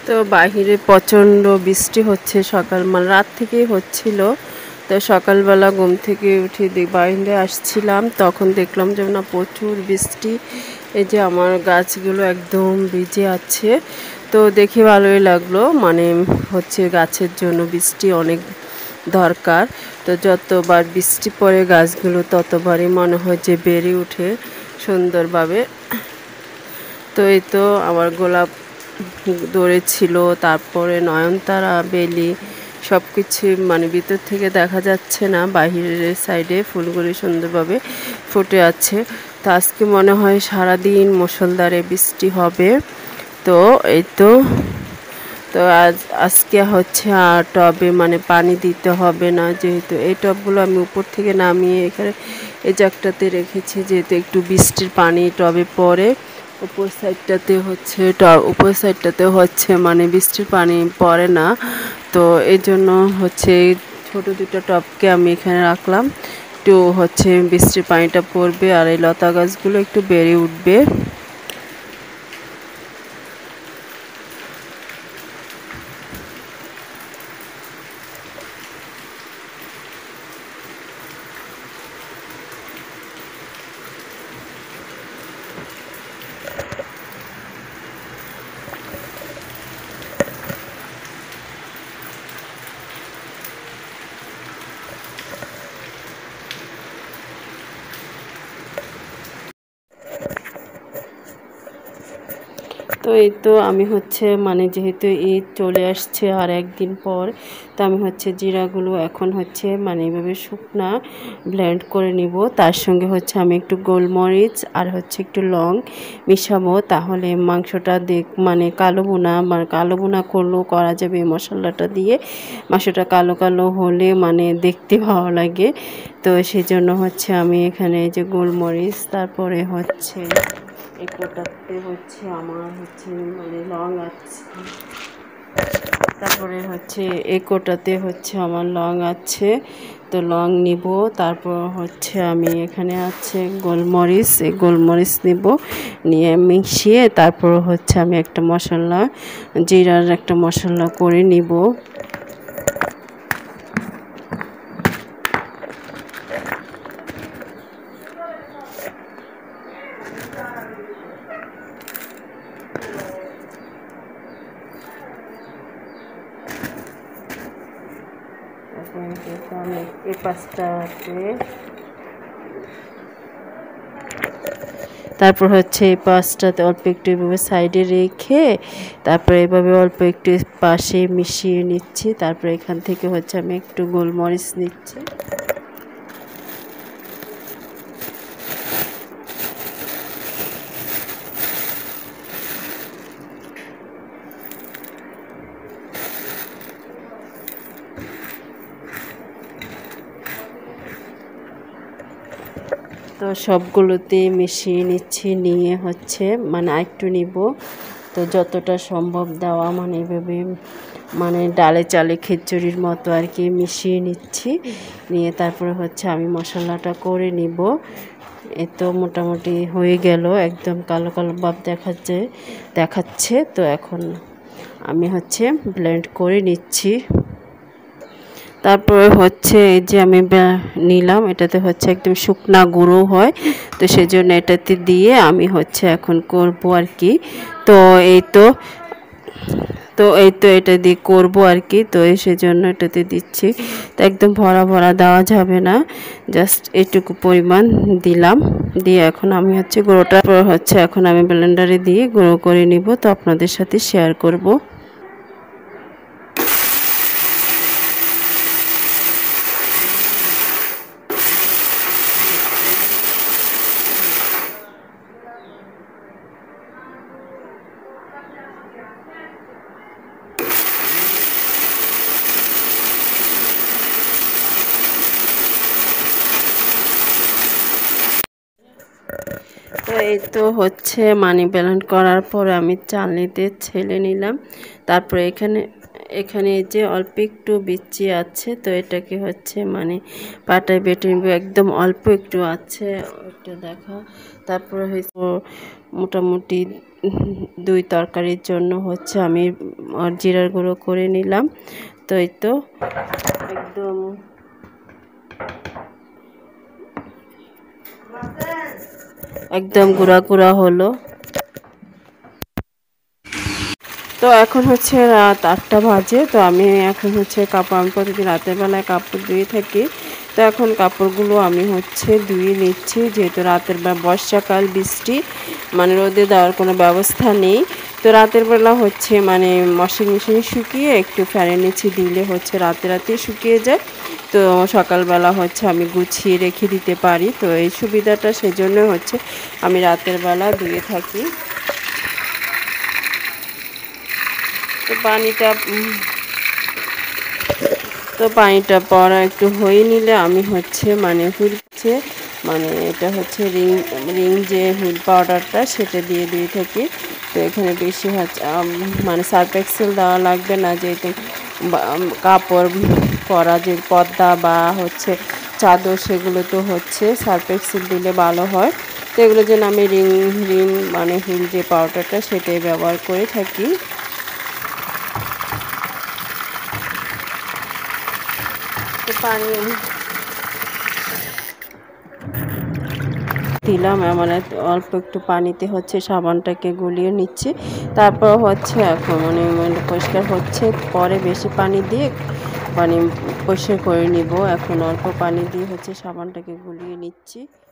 তো বাহিরে প্রচণ্ড বৃষ্টি হচ্ছে সকাল মানে রাত থেকেই হচ্ছিল। তো সকালবেলা ঘুম থেকে উঠে বাইরে আসছিলাম, তখন দেখলাম যে না প্রচুর বৃষ্টি। এই যে আমার গাছগুলো একদম ভিজে আছে। তো দেখে ভালোই লাগলো, মানে হচ্ছে গাছের জন্য বৃষ্টি অনেক দরকার। তো যতবার বৃষ্টি পড়ে গাছগুলো ততবারই মনে হয় যে বেড়ে ওঠে সুন্দরভাবে। তো এই তো আমার গোলাপ ধরেছিল, তারপরে নয়নতারা, বেলি সব কিছু মানে ভিতর থেকে দেখা যাচ্ছে না, বাহিরের সাইডে ফুলগুলি সুন্দরভাবে ফুটে আছে। তো আজকে মনে হয় সারাদিন মুষলধারে বৃষ্টি হবে। তো এই তো তো আজকে হচ্ছে আর টবে মানে পানি দিতে হবে না, যেহেতু এই টবগুলো আমি উপর থেকে নামিয়ে এখানে এই জায়গাটাতে রেখেছি, যেহেতু একটু বৃষ্টির পানি টবে পড়ে। উপর সাইডটাতে হচ্ছে মানে বৃষ্টির পানি পড়ে না। তো এই জন্য হচ্ছে ছোট দুটো টবকে আমি এখানে রাখলাম, একটু হচ্ছে বৃষ্টির পানিটা পড়বে আর এই লতা গাছগুলো একটু বেড়ে উঠবে। তো এই তো আমি হচ্ছে মানে যেহেতু ঈদ চলে আসছে আর একদিন পর, তো আমি হচ্ছে জিরাগুলো এখন হচ্ছে মানে এভাবে শুকনা ব্লেন্ড করে নিব। তার সঙ্গে হচ্ছে আমি একটু গোলমরিচ আর হচ্ছে একটু লং মিশাবো, তাহলে মাংসটা মানে কালো বোনা করলেও করা যাবে এই মশলাটা দিয়ে। মাংসটা কালো কালো হলে মানে দেখতে ভালো লাগে। তো সেজন্য হচ্ছে আমি এখানে যে গোলমরিচ, তারপরে হচ্ছে কোটাতে হচ্ছে আমার হচ্ছে মানে লং আছে, তারপরে হচ্ছে কোটাতে হচ্ছে আমার লং আছে। তো লং নিব, তারপর হচ্ছে আমি এখানে আছে গোলমরিচ, এই গোলমরিচ নিব, নিয়ে মিশিয়ে তারপর হচ্ছে আমি একটা মশলা, জিরার একটা মশলা করে নিব। আমি এই পাঁচটাতে তারপর হচ্ছে এই পাঁচটাতে অল্প একটু এভাবে সাইডে রেখে তারপরে এভাবে অল্প একটু পাশে মিশিয়ে নিচ্ছি। তারপরে এখান থেকে হচ্ছে আমি একটু গোলমরিচ নিচ্ছি। তো সবগুলোতে মিশিয়ে নিচ্ছি, নিয়ে হচ্ছে মানে আরেকটু নিব। তো যতটা সম্ভব দেওয়া মানে এভাবে মানে ডালে চালে খিচুড়ির মতো আর কি মিশিয়ে নিচ্ছি, নিয়ে তারপরে হচ্ছে আমি মশলাটা করে নিব। এ তো মোটামুটি হয়ে গেল, একদম কালো কালো ভাব দেখাচ্ছে। তো এখন আমি হচ্ছে ব্লেন্ড করে নিচ্ছি। তারপরে হচ্ছে এই যে আমি নিলাম, এটাতে হচ্ছে একদম শুকনা গুঁড়ো হয়, তো সেজন্য এটাতে দিয়ে আমি হচ্ছে এখন করব আর কি। তো এই তো এটা দিয়ে করব আর কি। তো সেজন্য এটাতে দিচ্ছি। তো একদম ভরা ভরা দেওয়া যাবে না, জাস্ট এটুকু পরিমাণ দিলাম, দিয়ে এখন আমি হচ্ছে গুঁড়োটা হচ্ছে এখন আমি ব্লেন্ডারে দিয়ে গুঁড়ো করে নিব, তো আপনাদের সাথে শেয়ার করব। তো এই তো হচ্ছে মানি ব্লেন্ড করার পরে আমি চালনিতে ছেলে নিলাম। তারপরে এখানে যে অল্প একটু বিচি আছে, তো এটাকে হচ্ছে মানে পাটায় বেটে নিব, একদম অল্প একটু আছে একটু দেখা। তারপরে হচ্ছে মোটামুটি 2 তরকারির জন্য হচ্ছে আমি জিরার গুঁড়ো করে নিলাম। তো এই তো একদম একদম গুঁড়া গুঁড়া হলো। তো এখন হচ্ছে রাত 8টা বাজে। তো আমি এখন হচ্ছে আমি প্রতিদিন রাতের বেলায় কাপড় ধুয়ে থাকি। তো এখন কাপড়গুলো আমি হচ্ছে ধুয়ে নিচ্ছি, যেহেতু রাতের বেলা বর্ষাকাল, বৃষ্টি মানে রোদে দেওয়ার কোনো ব্যবস্থা নেই। তো রাতের বেলা হচ্ছে মানে ওয়াশিং মেশিনে শুকিয়ে একটু ফ্যানের নিচে দিলে হচ্ছে রাতে শুকিয়ে যায়। তো সকালবেলা হচ্ছে আমি গুছিয়ে রেখে দিতে পারি। তো এই সুবিধাটা সেজন্য হচ্ছে আমি রাতের বেলা ধুয়ে থাকি। তো পানিটা পড়া একটু হয়ে নিলে আমি হচ্ছে মানে হচ্ছে মানে এটা হচ্ছে রিং যে হুইল পাউডারটা সেটা দিয়ে থাকি। তো এখানে বেশি হচ্ছে মানে সার্ফ এক্সেল দেওয়া লাগবে না, যেহেতু কাপড় পরা যে পর্দা বা হচ্ছে চাদর সেগুলো তো হচ্ছে সার্ফ এক্সেল দিলে ভালো হয়। তো এগুলোর জন্য আমি রিং মানে হুইল যে পাউডারটা সেটাই ব্যবহার করে থাকি। তো পানি দিলাম, মানে অল্প একটু পানিতে হচ্ছে সাবানটাকে গুলিয়ে নিচ্ছি। তারপর হচ্ছে এখন মানে পরিষ্কার হচ্ছে, পরে বেশি পানি দিয়ে মানে পরিষ্কার করে নিব। এখন অল্প পানি দিয়ে হচ্ছে সাবানটাকে গুলিয়ে নিচ্ছি।